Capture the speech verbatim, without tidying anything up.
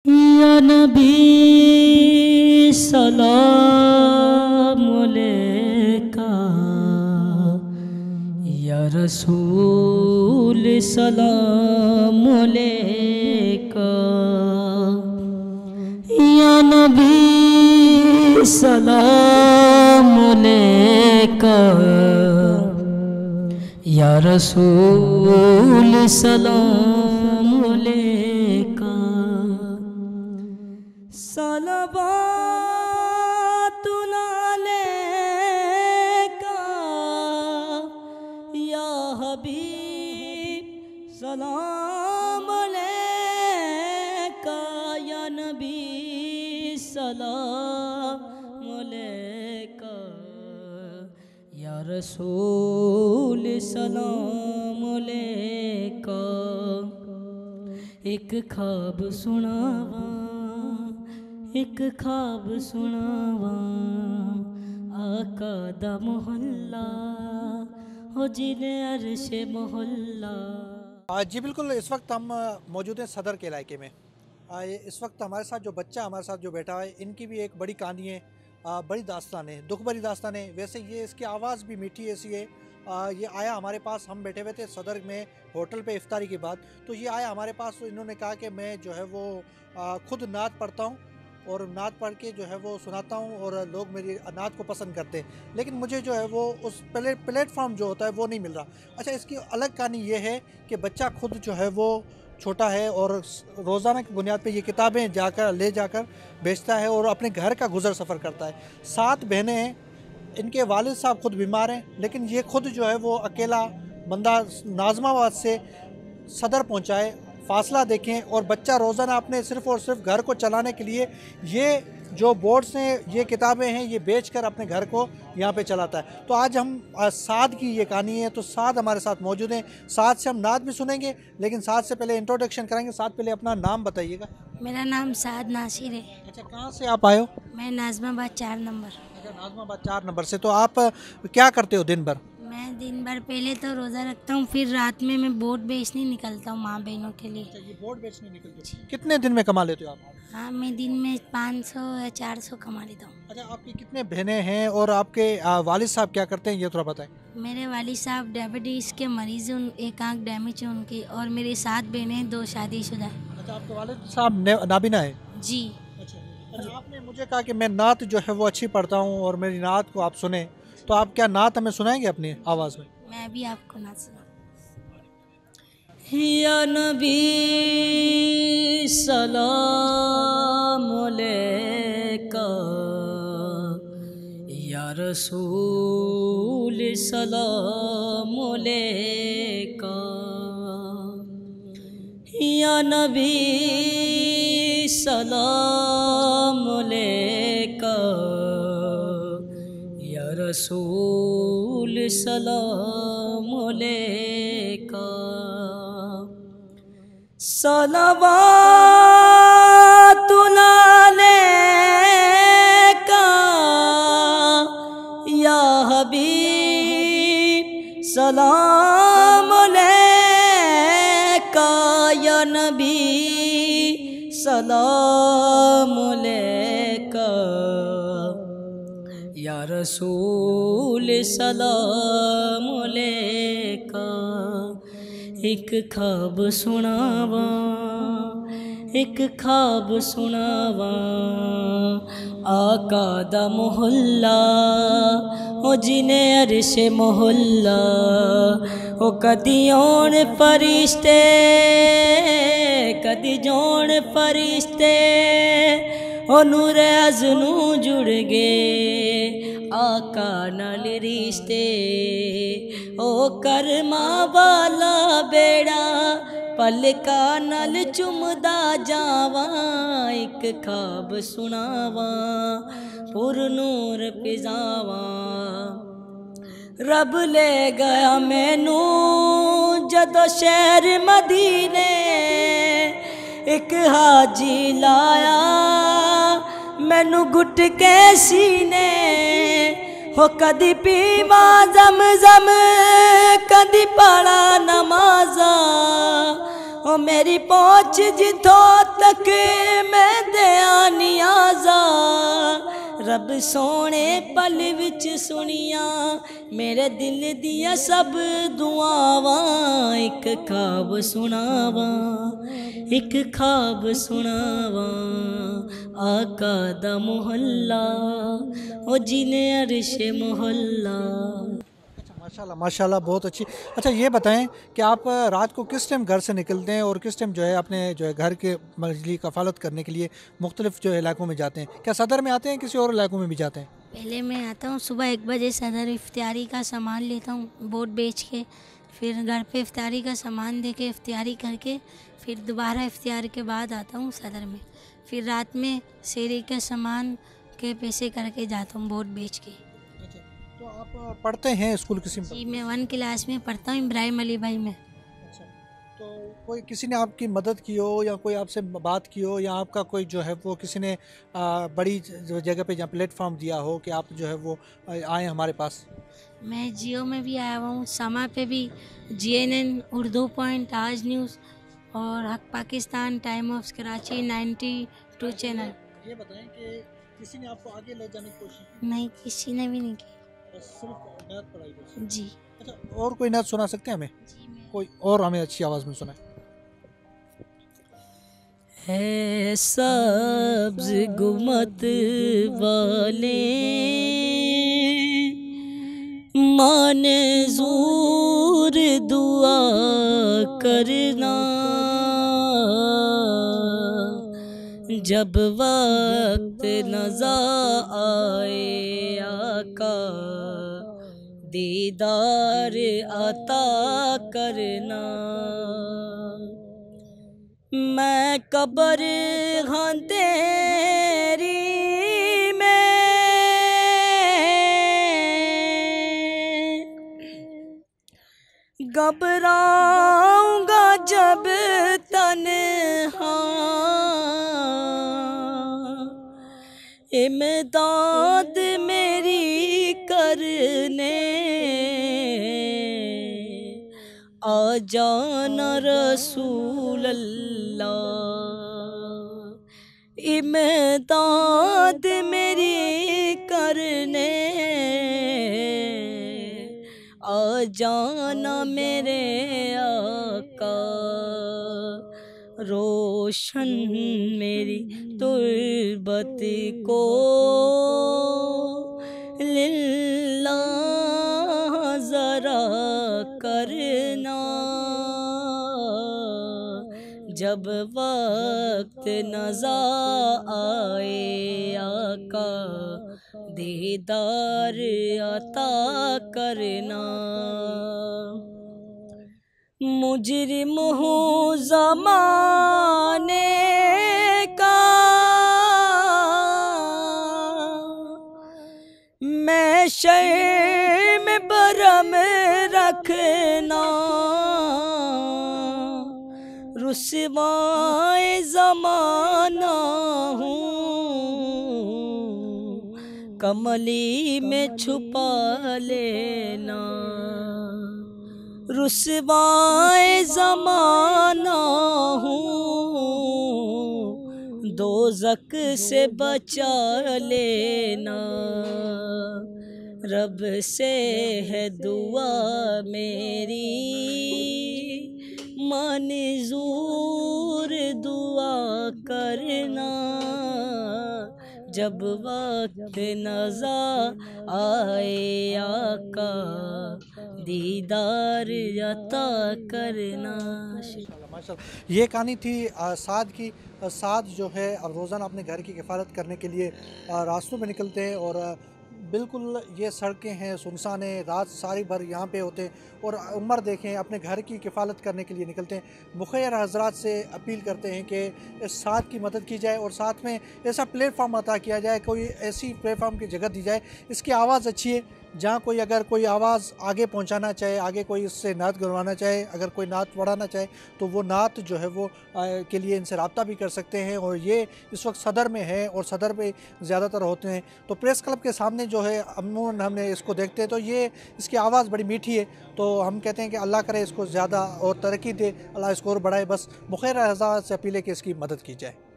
या नबी सलाम अलैका, या रसूल सलाम अलैका, या नबी सलाम अलैका, या रसूल सलाम अलैका। सलवातुन अलैका या हबीब, सलाम अलैका या नबी सलाम अलैका, या रसूल सलाम अलैका। एक ख्वाब सुनावा, एक ख्वाब सुनावा, आका दा मोहल्ला हो जिने अरशे मोहल्ला। जी बिल्कुल, इस वक्त हम मौजूद हैं सदर के इलाके में। इस वक्त हमारे साथ जो बच्चा हमारे साथ जो बैठा है, इनकी भी एक बड़ी कहानी है, बड़ी दास्तान है, दुख भरी दास्तान है। वैसे ये इसकी आवाज़ भी मीठी ऐसी है। ये आया हमारे पास, हम बैठे हुए थे सदर में होटल पे इफ्तारी के बाद, तो ये आया हमारे पास। तो इन्होंने कहा कि मैं जो है वो खुद नात पढ़ता हूँ और नात पढ़ के जो है वो सुनाता हूँ और लोग मेरी नात को पसंद करते हैं, लेकिन मुझे जो है वो उस प्ले प्लेटफॉर्म जो होता है वो नहीं मिल रहा। अच्छा, इसकी अलग कहानी ये है कि बच्चा खुद जो है वो छोटा है और रोज़ाना की बुनियाद पे ये किताबें जाकर ले जाकर बेचता है और अपने घर का गुजर सफ़र करता है। सात बहनें हैं, इनके वालिद साहब खुद बीमार हैं, लेकिन ये खुद जो है वो अकेला बंदा नाज़माबाद से सदर पहुँचा है। फासला देखें, और बच्चा रोज़ाना अपने सिर्फ़ और सिर्फ घर को चलाने के लिए ये जो बोर्ड्स हैं, ये किताबें हैं, ये बेचकर अपने घर को यहाँ पे चलाता है। तो आज हम साद की ये कहानी है, तो साद हमारे साथ मौजूद हैं। साद से हम नात भी सुनेंगे, लेकिन साद से पहले इंट्रोडक्शन करेंगे। साद पहले अपना नाम बताइएगा। मेरा नाम साद नासिर है। अच्छा, कहाँ से आप आए हो? मैं नाज़माबाद चार नंबर। अच्छा, नाज़माबाद चार नंबर से। तो आप क्या करते हो दिन भर? मैं दिन भर पहले तो रोज़ा रखता हूँ, फिर रात में मैं बोर्ड बेचने निकलता हूँ माँ बहनों के लिए। अच्छा, ये बोर्ड बेचने निकलते हो? कितने दिन में कमा लेते हो आप? हाँ, मैं दिन में पाँच सौ या चार सौ कमा लेता हूँ। अच्छा, आपकी कितने बहनें हैं और आपके वालिद साहब क्या करते हैं, ये थोड़ा बताएं। मेरे वालिद साहब डायबिटीज़ के मरीज़ हैं, एक आँख डैमेज है उनकी, और मेरी सात बहनें, दो शादीशुदा है। अच्छा, आपके वालिद साहब नाबिना है? जी। अच्छा, अच्छा, आपने मुझे कहा कि मैं नात जो है वो अच्छी पढ़ता हूँ और मेरी नात को आप सुने, तो आप क्या नात हमें सुनाएंगे अपनी आवाज़ में? मैं भी आपको नात सुना। या नबी सलाम अलैका, या रसूल सलाम अलैका, या नबी सलाम अलैका, या रसूल सलाम अलैका। सलवातुन अलैका या हबीब, सलाम अलैका या नबी सलाम अलैका, या रसूल सलाम अलैका। एक ख्वाब सुनावा, एक ख्वाब सुनावा, आका दा मोहल्ला हो जिने अरशे मोहल्ला। ओ कदी औण फरिश्ते, कदी जोण फरिश्ते, ओ नूरे अज़नू जुड़ गए आका नाल रिश्ते। ओ करमा वाला बेड़ा पलका नाल चुमदा जावा, एक ख्वाब सुनावा पुर नूर पिजावा। रब ले गया मैनू जदों शहर मदीने, एक हाजी लाया मैनू गुट के सीने। हो कदी पीवा ज़म-ज़म, कदी पढ़ा नमाज़ा, ओ मेरी पहुँच जिथों तक मैं रब सोने पल विच सुनिया मेरे दिल दिया सब दुआवां एक ख्वाब सुनावा एक ख्वाब सुनावा आका दा मोहल्ला ओ जिने अर्श मोहल्ला। माशाल्लाह माशाल्लाह बहुत अच्छी। अच्छा ये बताएं कि आप रात को किस टाइम घर से निकलते हैं और किस टाइम जो है अपने जो है घर के मजली कफालत करने के लिए मुख्तलिफ जो है इलाकों में जाते हैं? क्या सदर में आते हैं किसी और इलाकों में भी जाते हैं? पहले मैं आता हूँ सुबह एक बजे सदर, इफ्तारी का सामान लेता हूँ बोट बेच के, फिर घर पे इफ्तारी का सामान दे के इफ्तारी करके फिर दोबारा इफ्तार के बाद आता हूँ सदर में, फिर रात में शेरी के सामान के पैसे करके जाता हूँ बोट बेच के। अच्छा, तो आप पढ़ते हैं स्कूल किसी में? जी मैं वन क्लास में पढ़ता हूँ इब्राहिम अली भाई में। अच्छा, तो कोई किसी ने आपकी मदद की हो या कोई आपसे बात की हो या आपका कोई जो है वो किसी ने आ, बड़ी ज- जगह पे जहाँ प्लेटफॉर्म दिया हो कि आप जो है वो आ, आए हमारे पास? मैं जियो में भी आया हुआ हूँ, समा पे भी, G N N, Urdu point, Aaj news और Haq Pakistan, time of Karachi, ninety two channel. ये बताएं कि किसी ने आपको आगे ले जाने की कोशिश की? नहीं, किसी ने भी नहीं की। बस सिर्फ नात पढ़ाई बस। जी अच्छा, और कोई नात सुना सकते हैं हमें? जी मैं कोई और हमें अच्छी आवाज़ में सुनाए। है सब्ज गुमत वाले मंजूर दुआ करना जब वक्त नज़ा आए आका दीदार अता करना। मैं कबर हाँ तेरी में घबराऊंगा जब तन्हा इमदाद मेरी करने आ जाना रसूल अल्लाह इमदाद मेरी करने आ जाना मेरे आका रोशन मेरी तुर्बत को लिल्लाह ज़रा करना जब वक्त नज़ा आए आका दीदार अता करना। मुजरिम हूँ ज़माने का मैं शर्म बरम रखना रुसवाए ज़माना हूँ कमली में छुपा लेना रुसवाए ज़माना हूँ दोज़ख से बचा लेना रब से है दुआ मेरी मंजूर दुआ करना जब वक्त नज़ा आए आका दीदार अता करना। माशाल्लाह, ये कहानी थी आ, साद की। आ, साद जो है अब रोज़ाना अपने घर की किफ़ालत करने के लिए आ, रास्तों में निकलते हैं और आ, बिल्कुल ये सड़कें हैं सुनसान है, रात सारी भर यहाँ पे होते हैं और उम्र देखें अपने घर की किफ़ालत करने के लिए निकलते हैं। मुखैर हजरात से अपील करते हैं कि इस साथ की मदद की जाए और साथ में ऐसा प्लेटफॉर्म अता किया जाए, कोई ऐसी प्लेटफॉर्म की जगह दी जाए। इसकी आवाज़ अच्छी है, जहाँ कोई अगर कोई आवाज़ आगे पहुँचाना चाहे, आगे कोई इससे नात गवाना चाहे, अगर कोई नात पढ़ाना चाहे तो वो नात जो है वो आ, के लिए इनसे रब्ता भी कर सकते हैं। और ये इस वक्त सदर में है और सदर पे ज़्यादातर होते हैं, तो प्रेस क्लब के सामने जो है अमूमन हमने इसको देखते हैं तो ये इसकी आवाज़ बड़ी मीठी है। तो हम कहते हैं कि अल्लाह करे इसको ज़्यादा और तरक्की दे, अल्लाह इसको और बढ़ाए। बस मुखैर हज़ार से अपील है कि इसकी मदद की जाए।